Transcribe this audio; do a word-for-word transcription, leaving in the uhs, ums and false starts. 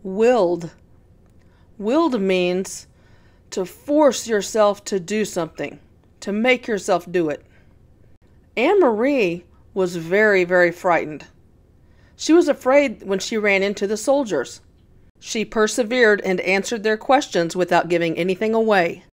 Willed. Willed means to force yourself to do something, to make yourself do it. Anne-Marie was very, very frightened. She was afraid when she ran into the soldiers. She persevered and answered their questions without giving anything away.